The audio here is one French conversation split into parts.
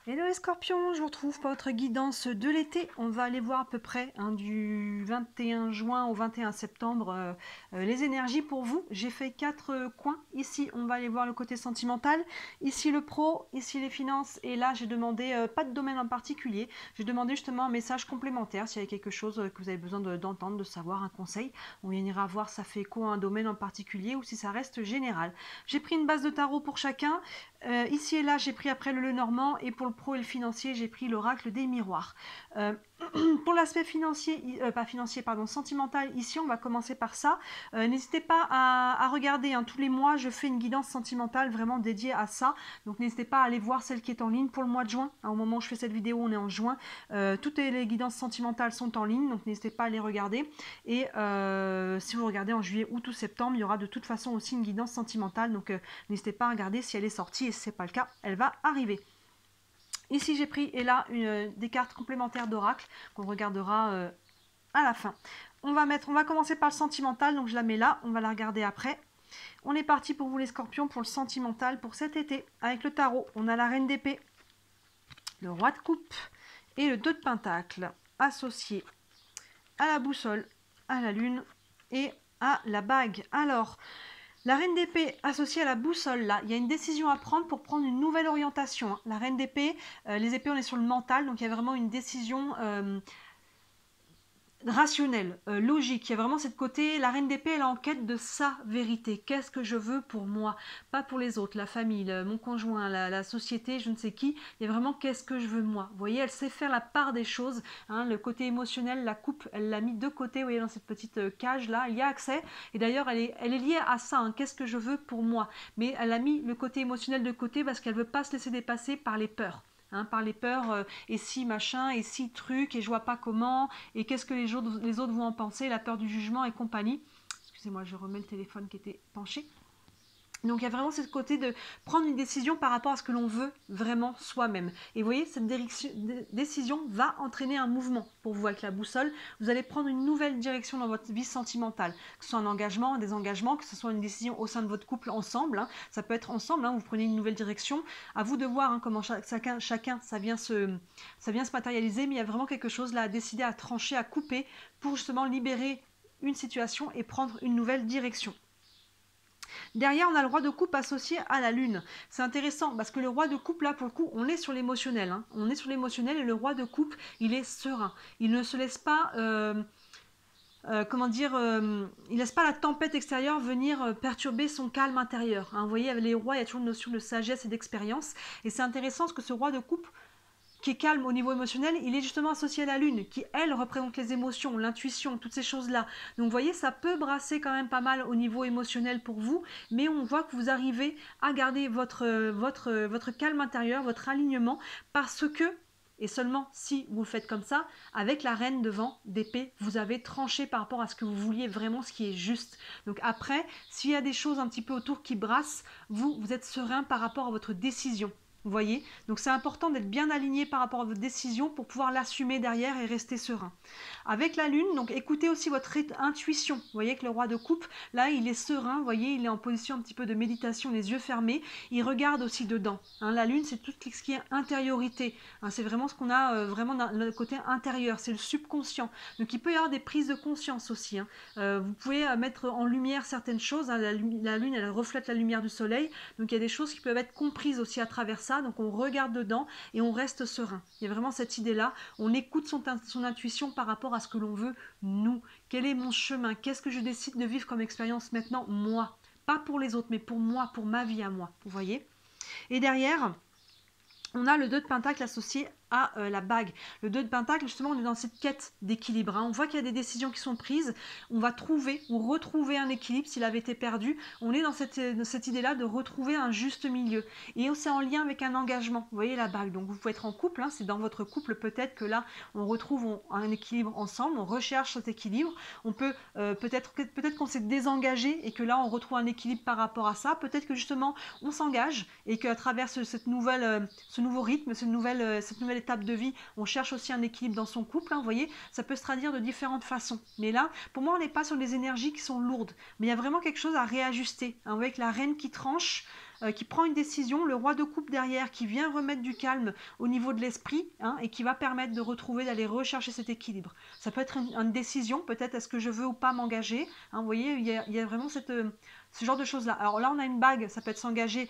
Hello les scorpions, je vous retrouve pour votre guidance de l'été. On va aller voir à peu près du 21 juin au 21 septembre les énergies pour vous. J'ai fait 4 coins. Ici, on va aller voir le côté sentimental. Ici, le pro. Ici, les finances. Et là, j'ai demandé pas de domaine en particulier. J'ai demandé justement un message complémentaire s'il y avait quelque chose que vous avez besoin d'entendre, de savoir, un conseil. On ira voir ça fait écho à un domaine en particulier ou si ça reste général. J'ai pris une base de tarot pour chacun. Ici et là, j'ai pris après le Lenormand et pour le pro et le financier, j'ai pris l'oracle des miroirs. Pour l'aspect financier, pas financier, pardon, sentimental, ici, on va commencer par ça. N'hésitez pas à regarder, tous les mois, je fais une guidance sentimentale vraiment dédiée à ça. Donc, n'hésitez pas à aller voir celle qui est en ligne pour le mois de juin. Au moment où je fais cette vidéo, on est en juin. Toutes les guidances sentimentales sont en ligne, donc n'hésitez pas à les regarder. Et si vous regardez en juillet, août ou septembre, il y aura de toute façon aussi une guidance sentimentale. Donc, n'hésitez pas à regarder si elle est sortie. Et si ce n'est pas le cas, elle va arriver. Ici, j'ai pris et là des cartes complémentaires d'oracle qu'on regardera à la fin. On va commencer par le sentimental, donc je la mets là, on va la regarder après. On est parti pour vous les scorpions pour le sentimental pour cet été. Avec le tarot, on a la reine d'épée, le roi de coupe et le 2 de pentacle associé à la boussole, à la lune et à la bague. Alors, la reine d'épée associée à la boussole, là, il y a une décision à prendre pour prendre une nouvelle orientation. La reine d'épée, les épées, on est sur le mental, donc il y a vraiment une décision rationnelle, logique. Il y a vraiment cette côté, la reine d'épée, elle est en quête de sa vérité. Qu'est-ce que je veux pour moi, pas pour les autres, la famille, mon conjoint, la société, je ne sais qui. Il y a vraiment qu'est-ce que je veux moi. Vous voyez, elle sait faire la part des choses. Le côté émotionnel, la coupe, elle l'a mis de côté. Vous voyez, dans cette petite cage là, il y a accès. Et d'ailleurs, elle est liée à ça. Qu'est-ce que je veux pour moi. Mais elle a mis le côté émotionnel de côté parce qu'elle veut pas se laisser dépasser par les peurs. Par les peurs, et si machin, et si truc, et je vois pas comment, et qu'est-ce que les autres vont en penser, la peur du jugement et compagnie. Excusez-moi, je remets le téléphone qui était penché. Donc il y a vraiment ce côté de prendre une décision par rapport à ce que l'on veut vraiment soi-même. Et vous voyez, cette décision va entraîner un mouvement pour vous avec la boussole. Vous allez prendre une nouvelle direction dans votre vie sentimentale. Que ce soit un engagement, un désengagement, que ce soit une décision au sein de votre couple ensemble. Ça peut être ensemble, vous prenez une nouvelle direction. À vous de voir comment chacun ça vient se matérialiser. Mais il y a vraiment quelque chose là à décider, à trancher, à couper pour justement libérer une situation et prendre une nouvelle direction. Derrière, on a le roi de coupe associé à la lune. C'est intéressant parce que le roi de coupe, là, pour le coup, on est sur l'émotionnel. On est sur l'émotionnel et le roi de coupe, il est serein. Il ne se laisse pas... il laisse pas la tempête extérieure venir perturber son calme intérieur. Vous voyez, avec les rois, il y a toujours une notion de sagesse et d'expérience. Et c'est intéressant parce que ce roi de coupe, qui est calme au niveau émotionnel, il est justement associé à la lune, qui elle représente les émotions, l'intuition, toutes ces choses-là. Donc vous voyez, ça peut brasser quand même pas mal au niveau émotionnel pour vous, mais on voit que vous arrivez à garder votre calme intérieur, votre alignement, parce que, et seulement si vous le faites comme ça, avec la reine devant d'épée, vous avez tranché par rapport à ce que vous vouliez vraiment, ce qui est juste. Donc après, s'il y a des choses un petit peu autour qui brassent, vous êtes serein par rapport à votre décision. Vous voyez, donc c'est important d'être bien aligné par rapport à votre décision pour pouvoir l'assumer derrière et rester serein. Avec la lune, donc écoutez aussi votre intuition. Vous voyez que le roi de coupe, là, il est serein. Vous voyez, il est en position un petit peu de méditation, les yeux fermés. Il regarde aussi dedans. La lune, c'est tout ce qui est intériorité. C'est vraiment ce qu'on a vraiment dans le côté intérieur. C'est le subconscient. Donc il peut y avoir des prises de conscience aussi. Vous pouvez mettre en lumière certaines choses. La lune, elle reflète la lumière du soleil. Donc il y a des choses qui peuvent être comprises aussi à travers ça. Donc on regarde dedans et on reste serein. Il y a vraiment cette idée-là. On écoute son intuition par rapport à ce que l'on veut, nous. Quel est mon chemin? Qu'est-ce que je décide de vivre comme expérience maintenant, moi? Pas pour les autres, mais pour moi, pour ma vie à moi. Vous voyez? Et derrière, on a le 2 de pentacle associé à la bague. Le 2 de pentacle, justement, on est dans cette quête d'équilibre. On voit qu'il y a des décisions qui sont prises. On va trouver ou retrouver un équilibre s'il avait été perdu. On est dans cette idée-là de retrouver un juste milieu. Et c'est en lien avec un engagement. Vous voyez la bague. Donc vous pouvez être en couple. C'est dans votre couple peut-être que là, on retrouve un équilibre ensemble. On recherche cet équilibre. On peut peut-être qu'on s'est désengagé et que là, on retrouve un équilibre par rapport à ça. Peut-être que justement, on s'engage et qu'à travers ce nouveau rythme, cette nouvelle étapes de vie, on cherche aussi un équilibre dans son couple, hein, vous voyez, ça peut se traduire de différentes façons. Mais là, pour moi, on n'est pas sur des énergies qui sont lourdes, mais il y a vraiment quelque chose à réajuster, hein, avec la reine qui tranche, qui prend une décision, le roi de coupe derrière qui vient remettre du calme au niveau de l'esprit, hein, et qui va permettre de retrouver, d'aller rechercher cet équilibre. Ça peut être une décision, peut-être est-ce que je veux ou pas m'engager, hein, vous voyez, il y a vraiment ce genre de choses là. Alors là on a une bague, ça peut être s'engager,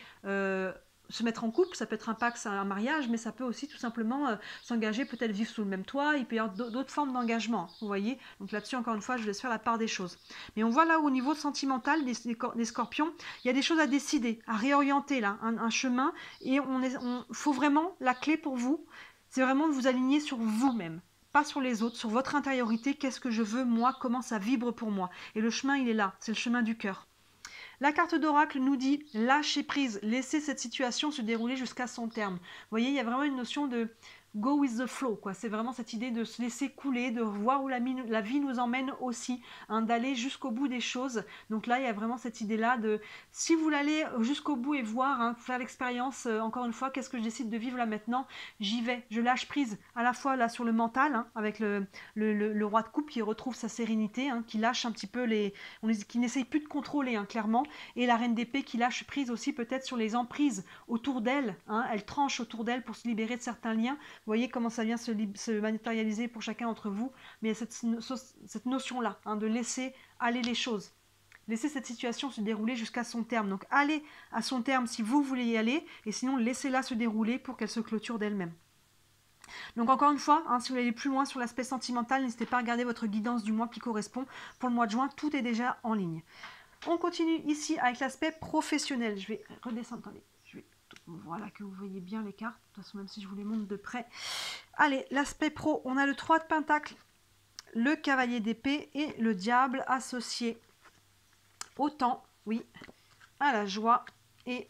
se mettre en couple, ça peut être un pacte, un mariage, mais ça peut aussi tout simplement s'engager, peut-être vivre sous le même toit, il peut y avoir d'autres formes d'engagement, vous voyez. Donc là-dessus, encore une fois, je vous laisse faire la part des choses. Mais on voit là, au niveau sentimental des scorpions, il y a des choses à décider, à réorienter là, un chemin, et faut vraiment, la clé pour vous, c'est vraiment de vous aligner sur vous-même, pas sur les autres, sur votre intériorité, qu'est-ce que je veux, moi, comment ça vibre pour moi. Et le chemin, il est là, c'est le chemin du cœur. La carte d'oracle nous dit lâcher prise, laisser cette situation se dérouler jusqu'à son terme. Vous voyez, il y a vraiment une notion de go with the flow, quoi. C'est vraiment cette idée de se laisser couler, de voir où la vie nous emmène aussi, hein, d'aller jusqu'au bout des choses. Donc là, il y a vraiment cette idée-là de, si vous l'allez jusqu'au bout et voir, hein, faire l'expérience, encore une fois, qu'est-ce que je décide de vivre là maintenant, j'y vais, je lâche prise, à la fois là sur le mental, hein, avec le roi de coupe qui retrouve sa sérénité, hein, qui lâche un petit peu qui n'essaye plus de contrôler, hein, clairement, et la reine d'épée qui lâche prise aussi peut-être sur les emprises autour d'elle, hein, elle tranche autour d'elle pour se libérer de certains liens. Vous voyez comment ça vient se matérialiser pour chacun d'entre vous, mais il y a cette notion-là, hein, de laisser aller les choses. Laissez cette situation se dérouler jusqu'à son terme. Donc allez à son terme si vous voulez y aller, et sinon laissez-la se dérouler pour qu'elle se clôture d'elle-même. Donc encore une fois, hein, si vous voulez aller plus loin sur l'aspect sentimental, n'hésitez pas à regarder votre guidance du mois qui correspond. Pour le mois de juin, tout est déjà en ligne. On continue ici avec l'aspect professionnel. Je vais redescendre, attendez. Voilà, que vous voyez bien les cartes, de toute façon, même si je vous les montre de près. Allez, l'aspect pro, on a le 3 de Pentacle, le cavalier d'épée et le diable associé au temps, oui, à la joie et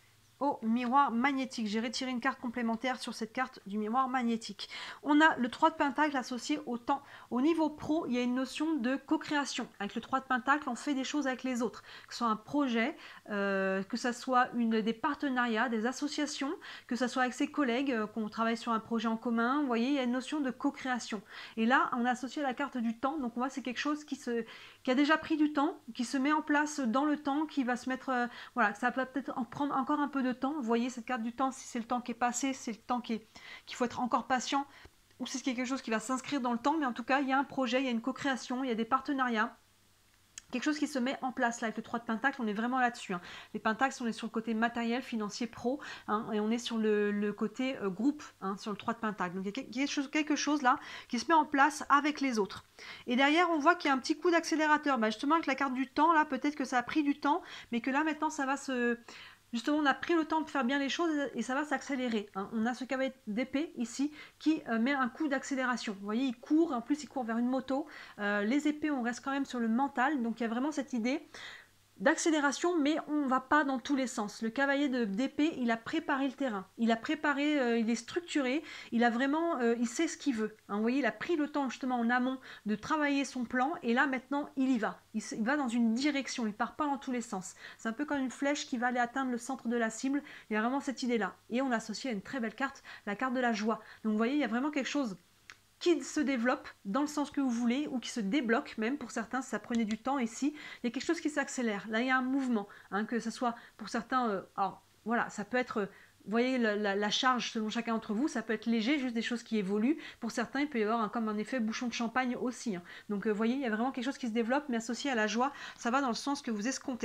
au miroir magnétique. J'ai retiré une carte complémentaire sur cette carte du miroir magnétique. On a le 3 de Pentacle associé au temps. Au niveau pro, il y a une notion de co-création. Avec le 3 de Pentacle, on fait des choses avec les autres. Que ce soit un projet, que ce soit des partenariats, des associations, que ce soit avec ses collègues, qu'on travaille sur un projet en commun. Vous voyez, il y a une notion de co-création. Et là, on a associé la carte du temps. Donc on voit c'est quelque chose qui a déjà pris du temps, qui se met en place dans le temps, qui va se mettre... voilà, ça va peut-être en prendre encore un peu de temps. Vous voyez cette carte du temps, si c'est le temps qui est passé, c'est le temps qu'il faut être encore patient, ou si c'est quelque chose qui va s'inscrire dans le temps, mais en tout cas, il y a un projet, il y a une co-création, il y a des partenariats, quelque chose qui se met en place là avec le 3 de Pentacle, on est vraiment là-dessus, hein. Les Pentacles, on est sur le côté matériel, financier, pro, hein, et on est sur le côté groupe, hein, sur le 3 de Pentacle. Donc il y a quelque chose là qui se met en place avec les autres. Et derrière, on voit qu'il y a un petit coup d'accélérateur. Bah, justement, avec la carte du temps, là, peut-être que ça a pris du temps, mais que là, maintenant, ça va se... Justement, on a pris le temps de faire bien les choses et ça va s'accélérer, hein. On a ce cavalier d'épée ici qui met un coup d'accélération. Vous voyez, il court, en plus il court vers une moto. Les épées, on reste quand même sur le mental, donc il y a vraiment cette idée d'accélération, mais on ne va pas dans tous les sens. Le cavalier d'épée, il a préparé le terrain, il a préparé, il est structuré, il a vraiment, il sait ce qu'il veut, hein. Vous voyez, il a pris le temps justement en amont de travailler son plan, et là maintenant il y va. Il va dans une direction, il ne part pas dans tous les sens. C'est un peu comme une flèche qui va aller atteindre le centre de la cible. Il y a vraiment cette idée-là. Et on l'associe à une très belle carte, la carte de la joie. Donc vous voyez, il y a vraiment quelque chose qui se développe dans le sens que vous voulez, ou qui se débloque même pour certains, si ça prenait du temps ici. Il y a quelque chose qui s'accélère. Là, il y a un mouvement, hein, que ce soit pour certains... alors voilà, ça peut être... vous voyez la charge selon chacun d'entre vous, ça peut être léger, juste des choses qui évoluent. Pour certains, il peut y avoir comme un effet bouchon de champagne aussi, hein. Donc vous voyez, il y a vraiment quelque chose qui se développe, mais associé à la joie, ça va dans le sens que vous escomptez.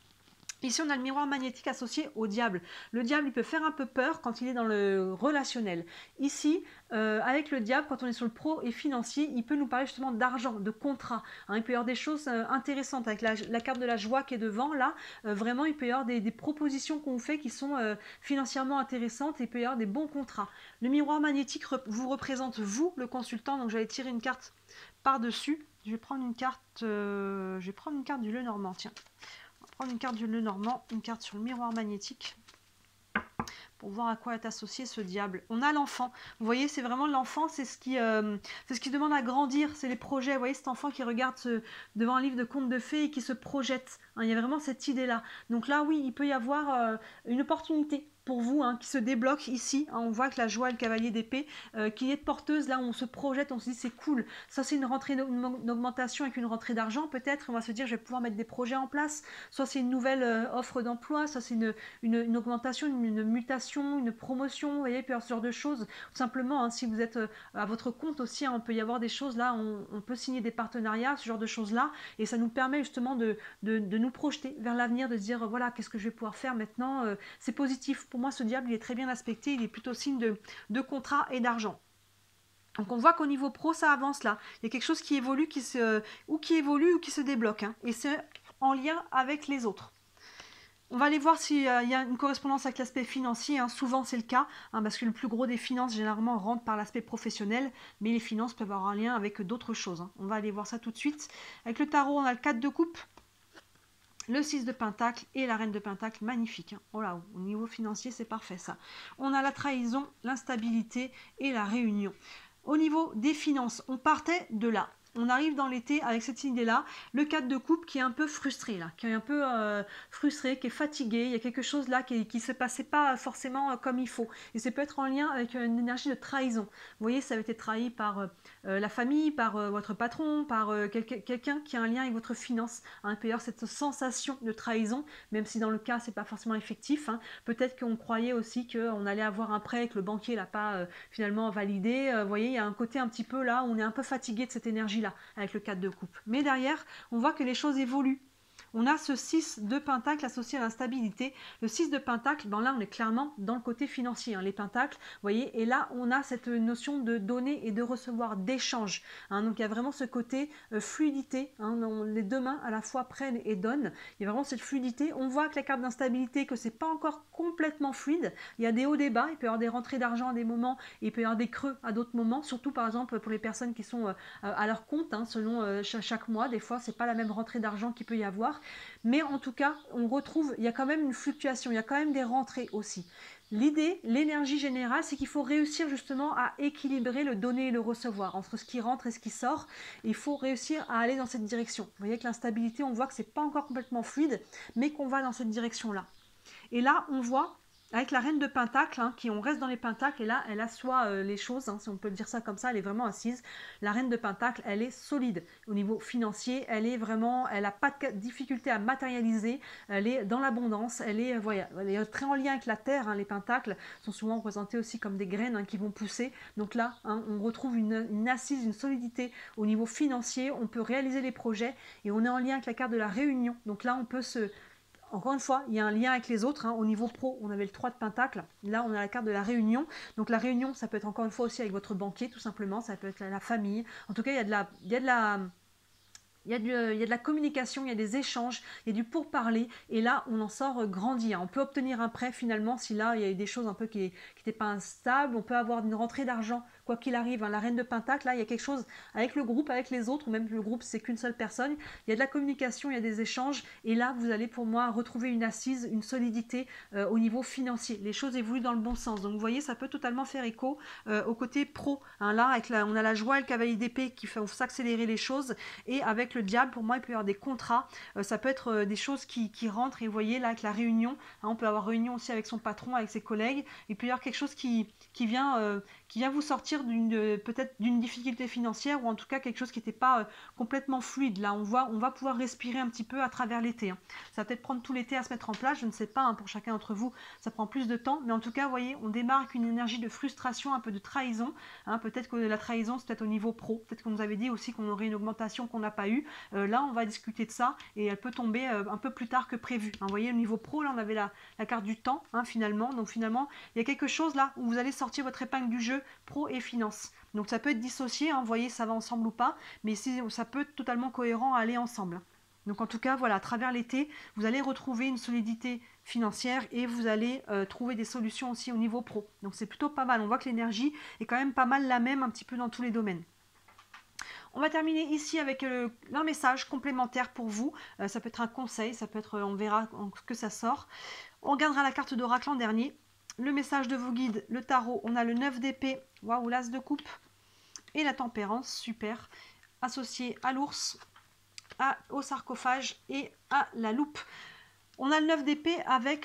Ici, on a le miroir magnétique associé au diable. Le diable, il peut faire un peu peur quand il est dans le relationnel. Ici, avec le diable, quand on est sur le pro et financier, il peut nous parler justement d'argent, de contrat, hein. Il peut y avoir des choses intéressantes avec la carte de la joie qui est devant. Là, vraiment, il peut y avoir des propositions qu'on vous fait qui sont financièrement intéressantes, et il peut y avoir des bons contrats. Le miroir magnétique vous représente, vous, le consultant. Donc, j'allais tirer une carte par-dessus. Je vais prendre une carte du Lenormand, tiens. Une carte du Lenormand, une carte sur le miroir magnétique, pour voir à quoi est associé ce diable. On a l'enfant. Vous voyez, c'est vraiment l'enfant, c'est ce qui demande à grandir, c'est les projets. Vous voyez, cet enfant qui regarde devant un livre de contes de fées et qui se projette, hein, il y a vraiment cette idée-là. Donc là, oui, il peut y avoir une opportunité pour vous, hein, qui se débloque ici. Hein, on voit que la joie et le cavalier d'épée, qui est porteuse, là où on se projette, on se dit c'est cool. Ça c'est une rentrée, une augmentation avec une rentrée d'argent peut-être. On va se dire je vais pouvoir mettre des projets en place. Soit c'est une nouvelle offre d'emploi, soit c'est une augmentation, une mutation, une promotion, vous voyez, ce genre de choses. Tout simplement, hein, si vous êtes à votre compte aussi, hein, on peut y avoir des choses là, on peut signer des partenariats, ce genre de choses là, et ça nous permet justement de nous projeter vers l'avenir, de se dire voilà, qu'est-ce que je vais pouvoir faire maintenant. C'est positif. Pour moi, ce diable, il est très bien aspecté, il est plutôt signe de contrat et d'argent. Donc on voit qu'au niveau pro, ça avance là. Il y a quelque chose qui évolue, qui évolue ou qui se débloque. Hein, et c'est en lien avec les autres. On va aller voir s'il y a une correspondance avec l'aspect financier. Hein. Souvent, c'est le cas, hein, parce que le plus gros des finances, généralement, rentre par l'aspect professionnel, mais les finances peuvent avoir un lien avec d'autres choses. Hein. On va aller voir ça tout de suite. Avec le tarot, on a le 4 de coupe, le 6 de pentacle et la reine de pentacle. Magnifique. Hein. Oh là, au niveau financier, c'est parfait, ça. On a la trahison, l'instabilité et la réunion. Au niveau des finances, on partait de là. On arrive dans l'été avec cette idée-là, le 4 de coupe qui est un peu frustré, là, qui est un peu frustré, qui est fatigué, il y a quelque chose là qui ne se passait pas forcément comme il faut. Et ça peut être en lien avec une énergie de trahison. Vous voyez, ça a été trahi par la famille, par votre patron, par quelqu'un qui a un lien avec votre finance. Hein, il peut y avoir cette sensation de trahison, même si dans le cas, c'est pas forcément effectif. Hein. Peut-être qu'on croyait aussi qu'on allait avoir un prêt et que le banquier l'a pas finalement validé. Vous voyez, il y a un côté un petit peu là, où on est un peu fatigué de cette énergie là, avec le 4 de coupe. Mais derrière, on voit que les choses évoluent. On a ce 6 de pentacle associé à l'instabilité. Le 6 de pentacle, ben là on est clairement dans le côté financier, hein, les pentacles, vous voyez, et là on a cette notion de donner et de recevoir, d'échange. Hein, donc il y a vraiment ce côté fluidité, hein, les deux mains à la fois prennent et donnent. Il y a vraiment cette fluidité. On voit que la carte d'instabilité, que c'est pas encore complètement fluide. Il y a des hauts, des bas, il peut y avoir des rentrées d'argent à des moments, et il peut y avoir des creux à d'autres moments, surtout par exemple pour les personnes qui sont à leur compte, hein, selon chaque mois. Des fois, c'est pas la même rentrée d'argent qu'il peut y avoir. Mais en tout cas, on retrouve, il y a quand même une fluctuation, il y a quand même des rentrées aussi. L'idée, l'énergie générale, c'est qu'il faut réussir justement à équilibrer le donner et le recevoir, entre ce qui rentre et ce qui sort. Il faut réussir à aller dans cette direction. Vous voyez que l'instabilité, on voit que c'est pas encore complètement fluide, mais qu'on va dans cette direction-là. Et là, on voit avec la reine de pentacle, hein, on reste dans les pentacles, et là, elle assoit les choses, hein, si on peut dire ça comme ça, elle est vraiment assise. La reine de pentacle, elle est solide. Au niveau financier, elle n'a pas de difficulté à matérialiser, elle est dans l'abondance, elle est très en lien avec la terre. Hein, les pentacles sont souvent représentés aussi comme des graines, hein, qui vont pousser. Donc là, hein, on retrouve une assise, une solidité au niveau financier, on peut réaliser les projets, et on est en lien avec la carte de la réunion. Donc là, on peut encore une fois, il y a un lien avec les autres. Hein. Au niveau pro, on avait le 3 de pentacle. Là, on a la carte de la réunion. Donc la réunion, ça peut être encore une fois aussi avec votre banquier, tout simplement. Ça peut être la famille. En tout cas, il y a de la communication, il y a des échanges, il y a du pourparler, et là on en sort grandi. On peut obtenir un prêt finalement si là il y a eu des choses un peu qui n'étaient pas instables. On peut avoir une rentrée d'argent quoi qu'il arrive. Hein. La reine de pentacle, là il y a quelque chose avec le groupe, avec les autres, ou même le groupe c'est qu'une seule personne. Il y a de la communication, il y a des échanges, et là vous allez pour moi retrouver une assise, une solidité au niveau financier. Les choses évoluent dans le bon sens. Donc vous voyez, ça peut totalement faire écho au côté pro. Hein. Là on a la joie et le cavalier d'épée qui font s'accélérer les choses, et avec le diable, pour moi, il peut y avoir des contrats, ça peut être des choses qui rentrent, et vous voyez là avec la réunion, hein, on peut avoir réunion aussi avec son patron, avec ses collègues, il peut y avoir quelque chose qui vient vous sortir peut-être d'une difficulté financière, ou en tout cas quelque chose qui n'était pas complètement fluide. Là, on va pouvoir respirer un petit peu à travers l'été. Hein. Ça va peut-être prendre tout l'été à se mettre en place, je ne sais pas, hein, pour chacun d'entre vous, ça prend plus de temps, mais en tout cas, vous voyez, on démarre avec une énergie de frustration, un peu de trahison. Hein, peut-être que la trahison, c'est peut-être au niveau pro, peut-être qu'on nous avait dit aussi qu'on aurait une augmentation qu'on n'a pas eue. Là, on va discuter de ça, et elle peut tomber un peu plus tard que prévu. Hein, vous voyez, au niveau pro, là, on avait la carte du temps, hein, finalement. Donc finalement, il y a quelque chose là où vous allez sortir votre épingle du jeu, pro et finance. Donc ça peut être dissocié, hein, vous voyez, ça va ensemble ou pas, mais ça peut être totalement cohérent à aller ensemble. Donc en tout cas, voilà, à travers l'été, vous allez retrouver une solidité financière, et vous allez trouver des solutions aussi au niveau pro. Donc c'est plutôt pas mal. On voit que l'énergie est quand même pas mal la même un petit peu dans tous les domaines. On va terminer ici avec un message complémentaire pour vous. Ça peut être un conseil, ça peut être, on verra ce que ça sort. On regardera la carte d'oracle en dernier. Le message de vos guides, le tarot, on a le 9 d'épée, waouh, l'as de coupe, et la tempérance, super, associé à l'ours, au sarcophage et à la loupe. On a le 9 d'épée avec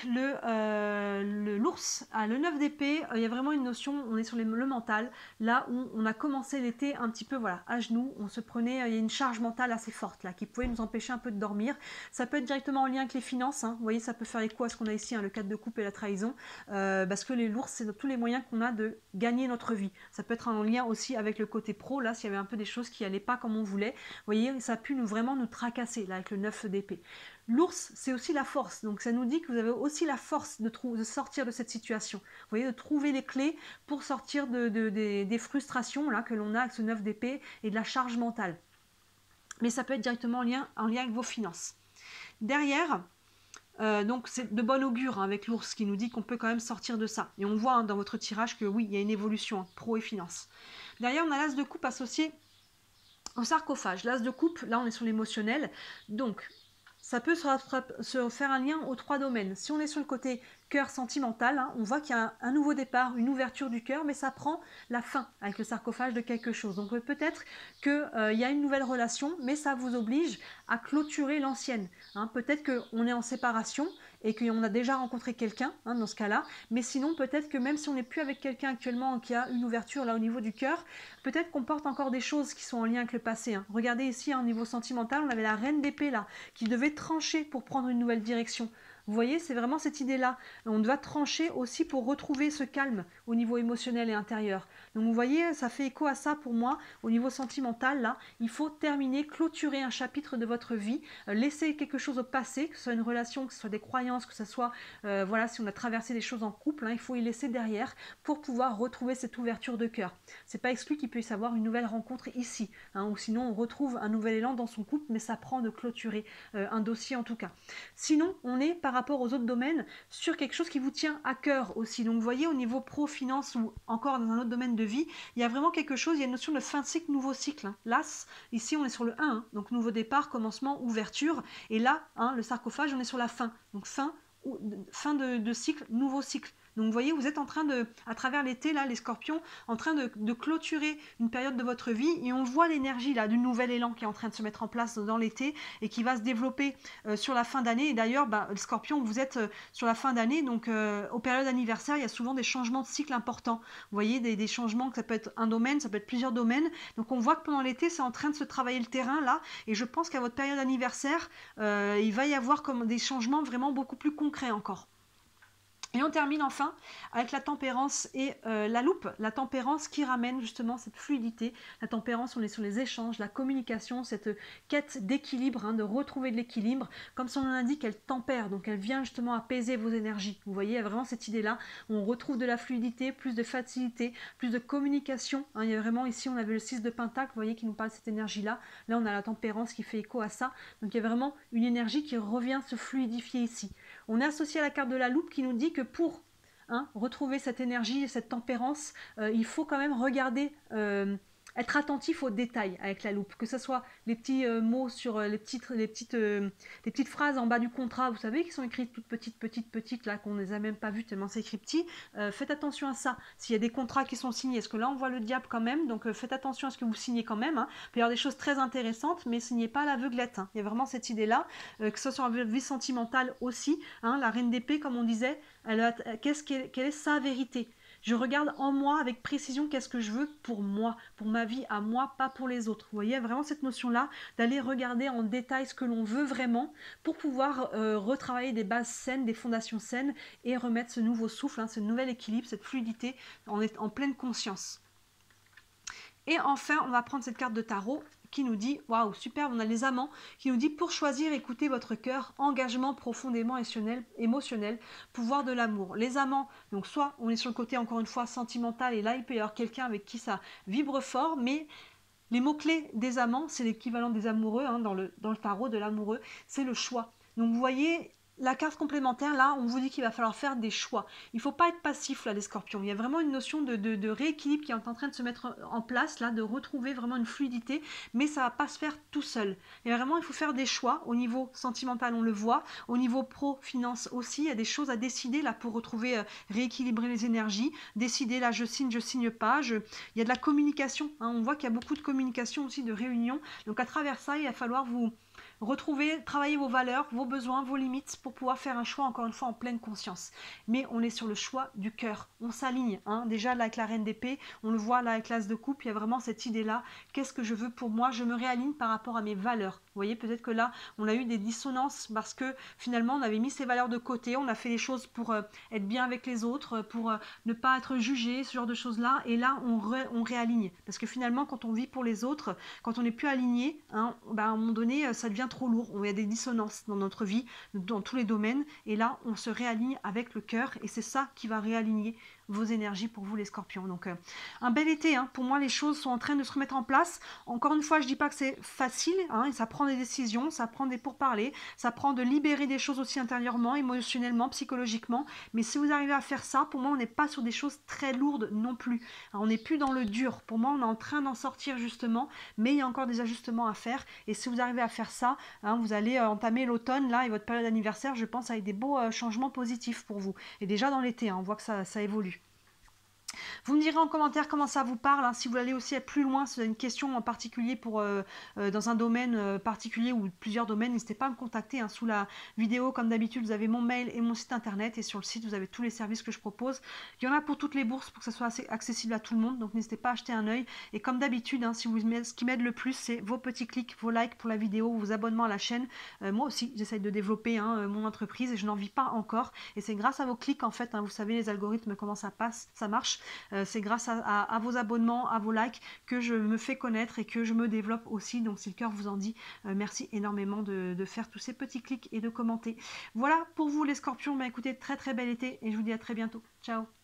l'ours. Le 9 d'épée, il y a vraiment une notion, on est sur le mental, là où on a commencé l'été un petit peu voilà, à genoux, on se prenait, il y a une charge mentale assez forte là, qui pouvait nous empêcher un peu de dormir. Ça peut être directement en lien avec les finances, hein. Vous voyez, ça peut faire écho à ce qu'on a ici, hein, le 4 de coupe et la trahison, parce que l'ours, c'est tous les moyens qu'on a de gagner notre vie. Ça peut être en lien aussi avec le côté pro, là, s'il y avait un peu des choses qui n'allaient pas comme on voulait. Vous voyez, ça a pu vraiment nous tracasser, là, avec le 9 d'épée. L'ours, c'est aussi la force, donc ça nous dit que vous avez aussi la force de sortir de cette situation. Vous voyez, de trouver les clés pour sortir des frustrations là, que l'on a avec ce 9 d'épée et de la charge mentale. Mais ça peut être directement en lien avec vos finances. Derrière, donc c'est de bon augure, hein, avec l'ours qui nous dit qu'on peut quand même sortir de ça. Et on voit, hein, dans votre tirage que oui, il y a une évolution, hein, pro et finance. Derrière, on a l'as de coupe associé au sarcophage. L'as de coupe, là on est sur l'émotionnel, donc ça peut se faire un lien aux 3 domaines. Si on est sur le côté cœur sentimental, hein, on voit qu'il y a un nouveau départ, une ouverture du cœur, mais ça prend la fin avec le sarcophage de quelque chose. Donc peut-être qu'il y a une nouvelle relation, mais ça vous oblige à clôturer l'ancienne. Hein. Peut-être qu'on est en séparation et qu'on a déjà rencontré quelqu'un, hein, dans ce cas-là, mais sinon peut-être que même si on n'est plus avec quelqu'un actuellement qui a une ouverture là au niveau du cœur, peut-être qu'on porte encore des choses qui sont en lien avec le passé. Hein. Regardez ici, hein, au niveau sentimental, on avait la reine d'épée là, qui devait trancher pour prendre une nouvelle direction. Vous voyez, c'est vraiment cette idée-là. On doit trancher aussi pour retrouver ce calme au niveau émotionnel et intérieur. Donc vous voyez, ça fait écho à ça pour moi. Au niveau sentimental, là, il faut terminer, clôturer un chapitre de votre vie, laisser quelque chose au passé, que ce soit une relation, que ce soit des croyances, que ce soit, voilà, si on a traversé des choses en couple, hein, il faut y laisser derrière pour pouvoir retrouver cette ouverture de cœur. C'est pas exclu qu'il puisse y avoir une nouvelle rencontre ici, hein, ou sinon on retrouve un nouvel élan dans son couple, mais ça prend de clôturer un dossier en tout cas. Sinon, on est par rapport aux autres domaines sur quelque chose qui vous tient à cœur aussi. Donc vous voyez, au niveau pro, finance ou encore dans un autre domaine de vie, il y a vraiment quelque chose, il y a une notion de fin de cycle, nouveau cycle. Hein. L'as, ici on est sur le 1, hein, donc nouveau départ, commencement, ouverture. Et là, hein, le sarcophage, on est sur la fin. Donc fin de cycle, nouveau cycle. Donc vous voyez, vous êtes en train de, à travers l'été, là, les scorpions, en train de clôturer une période de votre vie et on voit l'énergie là du nouvel élan qui est en train de se mettre en place dans l'été et qui va se développer sur la fin d'année. Et d'ailleurs, le scorpion, vous êtes sur la fin d'année, donc aux périodes anniversaires, il y a souvent des changements de cycle importants. Vous voyez, des changements, que ça peut être un domaine, ça peut être plusieurs domaines. Donc on voit que pendant l'été, c'est en train de se travailler le terrain là et je pense qu'à votre période anniversaire, il va y avoir comme des changements vraiment beaucoup plus concrets encore. Et on termine enfin avec la tempérance et la loupe. La tempérance qui ramène justement cette fluidité. La tempérance, on est sur les échanges, la communication, cette quête d'équilibre, hein, de retrouver de l'équilibre. Comme son nom l'indique, elle tempère, donc elle vient justement apaiser vos énergies. Vous voyez, il y a vraiment cette idée-là. On retrouve de la fluidité, plus de facilité, plus de communication. Hein, il y a vraiment ici, on avait le 6 de Pentacle, vous voyez, qui nous parle de cette énergie-là. Là, on a la tempérance qui fait écho à ça. Donc il y a vraiment une énergie qui revient se fluidifier ici. On est associé à la carte de la loupe qui nous dit que pour retrouver cette énergie, cette tempérance, il faut quand même regarder, être attentif aux détails avec la loupe, que ce soit les petits mots sur les petites phrases en bas du contrat, vous savez, qui sont écrites toutes petites, là, qu'on ne les a même pas vues tellement c'est écrit petit. Faites attention à ça. S'il y a des contrats qui sont signés, parce que là on voit le diable quand même, donc faites attention à ce que vous signez quand même. Hein. Il peut y avoir des choses très intéressantes, mais signez pas à l'aveuglette. Hein. Il y a vraiment cette idée-là, que ce soit sur la vie sentimentale aussi. Hein, la reine d'épée, comme on disait, quelle est sa vérité? Je regarde en moi avec précision qu'est-ce que je veux pour moi, pour ma vie à moi, pas pour les autres. Vous voyez, vraiment cette notion-là d'aller regarder en détail ce que l'on veut vraiment pour pouvoir retravailler des bases saines, des fondations saines et remettre ce nouveau souffle, hein, ce nouvel équilibre, cette fluidité en pleine conscience. Et enfin, on va prendre cette carte de tarot qui nous dit, waouh, super, on a les amants, qui nous dit pour choisir, écoutez votre cœur, engagement profondément émotionnel, pouvoir de l'amour. Les amants, donc soit on est sur le côté encore une fois sentimental et là il peut y avoir quelqu'un avec qui ça vibre fort, mais les mots-clés des amants, c'est l'équivalent des amoureux, hein, dans le tarot de l'amoureux, c'est le choix. Donc vous voyez, la carte complémentaire, là, on vous dit qu'il va falloir faire des choix. Il ne faut pas être passif, là, les scorpions. Il y a vraiment une notion de rééquilibre qui est en train de se mettre en place, là, de retrouver vraiment une fluidité, mais ça ne va pas se faire tout seul. Et vraiment, il faut faire des choix. Au niveau sentimental, on le voit. Au niveau pro-finance aussi, il y a des choses à décider, là, pour retrouver, rééquilibrer les énergies. Décider, là, je signe pas. Il y a de la communication. Hein, on voit qu'il y a beaucoup de communication aussi, de réunions. Donc, à travers ça, il va falloir retrouver, travailler vos valeurs, vos besoins, vos limites pour pouvoir faire un choix, encore une fois, en pleine conscience. Mais on est sur le choix du cœur. On s'aligne. Hein. Déjà, là, avec la reine d'épée, on le voit là avec l'as de coupe, il y a vraiment cette idée-là. Qu'est-ce que je veux pour moi? Je me réaligne par rapport à mes valeurs. Vous voyez, peut-être que là, on a eu des dissonances parce que finalement, on avait mis ces valeurs de côté, on a fait les choses pour être bien avec les autres, pour ne pas être jugé, ce genre de choses-là. Et là, on réaligne. Parce que finalement, quand on vit pour les autres, quand on n'est plus aligné, hein, à un moment donné, ça devient trop lourd. Il y a des dissonances dans notre vie, dans tous les domaines. Et là, on se réaligne avec le cœur. Et c'est ça qui va réaligner vos énergies pour vous les scorpions. Donc un bel été, hein. Pour moi les choses sont en train de se remettre en place. Encore une fois, je dis pas que c'est facile, hein, et ça prend des décisions, ça prend des pourparlers, ça prend de libérer des choses aussi intérieurement, émotionnellement, psychologiquement, mais si vous arrivez à faire ça, pour moi on n'est pas sur des choses très lourdes non plus. Alors, on n'est plus dans le dur, pour moi on est en train d'en sortir justement, mais il y a encore des ajustements à faire, et si vous arrivez à faire ça, hein, vous allez entamer l'automne là et votre période d'anniversaire, je pense, avec des beaux changements positifs pour vous. Et déjà dans l'été, hein, on voit que ça évolue. Vous me direz en commentaire comment ça vous parle, hein, si vous allez aussi être plus loin, si vous avez une question en particulier pour, dans un domaine particulier ou plusieurs domaines, n'hésitez pas à me contacter. Hein, sous la vidéo, comme d'habitude, vous avez mon mail et mon site internet, et sur le site, vous avez tous les services que je propose. Il y en a pour toutes les bourses, pour que ça soit assez accessible à tout le monde, donc n'hésitez pas à jeter un œil. Et comme d'habitude, hein, ce qui m'aide le plus, c'est vos petits clics, vos likes pour la vidéo, vos abonnements à la chaîne. Moi aussi, j'essaye de développer, hein, mon entreprise, et je n'en vis pas encore. Et c'est grâce à vos clics, en fait, hein, vous savez les algorithmes, comment ça passe, ça marche. C'est grâce à vos abonnements, à vos likes que je me fais connaître et que je me développe aussi. Donc si le cœur vous en dit, merci énormément de faire tous ces petits clics et de commenter. Voilà pour vous les scorpions. Écoutez, très très bel été et je vous dis à très bientôt. Ciao.